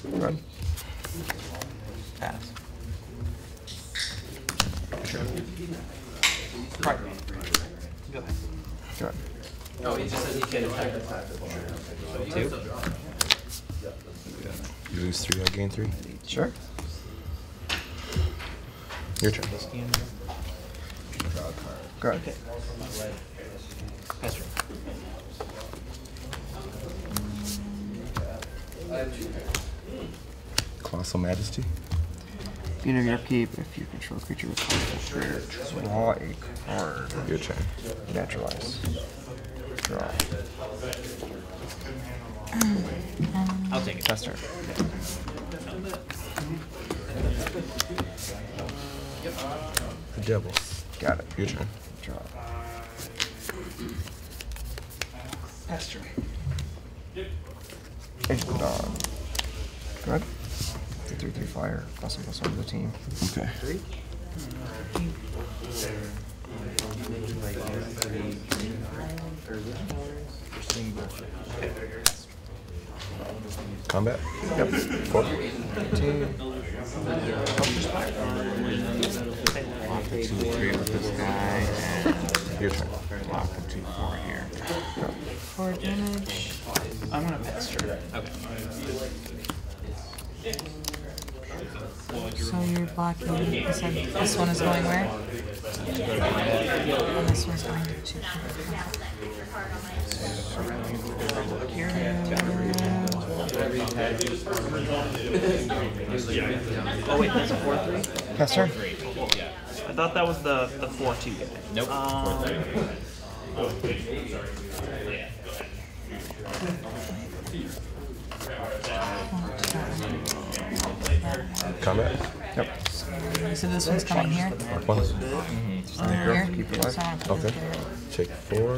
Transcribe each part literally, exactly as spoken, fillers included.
Go ahead. Pass. Sure. Right. Go ahead. Go ahead. Oh, he just said he can't attack the Two. You lose three, I gain three. Sure. Your turn. Draw a card. Go ahead. Okay. Pass turn. Colossal Majesty. Beginning of your upkeep, if you control a creature with conflict rare, draw a card. Your turn. Naturalize. Draw. I'll take it. Pass turn. The devil. Got it. Your turn. Draw. Pass turn. Edge of the Dawn. Go ahead. three three flyer. Plus one plus one to the team. Okay. Three. Combat. Yep. Four. Team. Lock the two three with this guy and Your turn. lock the two four here. Four damage. I'm gonna pass turn. Okay. So you're blocking. You said this one is going where? And this one's going to two. Oh wait, that's a four three. Pass turn. I thought that was the the four two guy. Nope. Um, Combat. Yep. So this one's coming here. One. Here. Keep it So alive. I want to put it Okay. there. Take four.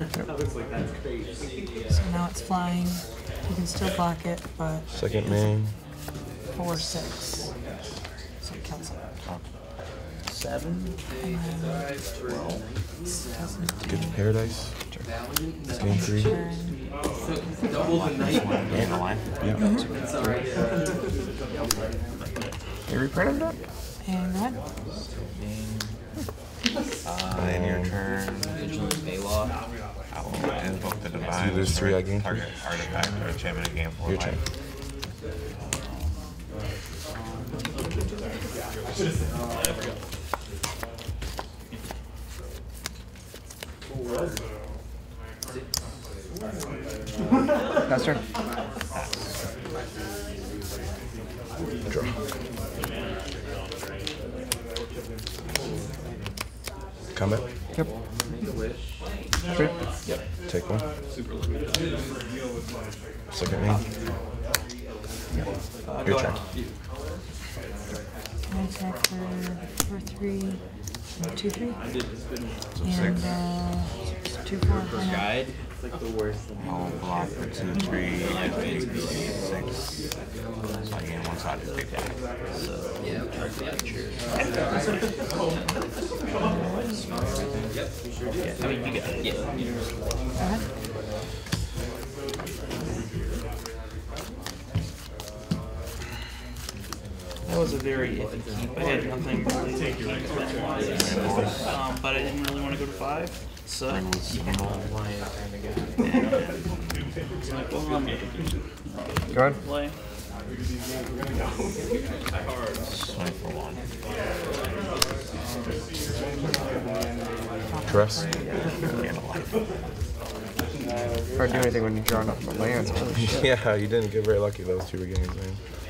So now it's flying. You can still block it, but Second main. four six. So it kills it. seven. Doesn't Get do to Paradise. Gain three. turn. double the night. And the line. Yeah. You reprinted that? And what? Uh, in your turn, Vigilant Baylaw. I will invoke the divine. You lose three, I gain three. Target artifact or enchantment and gain four Your life. turn. Pass turn. Draw. Combat. Yep. Three. Yep. Take one. Second main. Your turn. Can I attack for, for three? Two, three? And, uh, two, four, four, nine. Guide. I'll block the two, three, and make six. So I gain one side of the big guy. Yeah, charge the action. I mean, you got it. Yeah. Uh-huh. That was a very iffy keep. I had nothing really to keep it um, but I didn't really want to go to five, so. Line trying to get. It's like, well, I'm gonna Go ahead. play. Swing for one. Dress. Gain a life. Hard to do anything when you draw enough lands. Holy shit. Yeah, you didn't get very lucky those two games, man.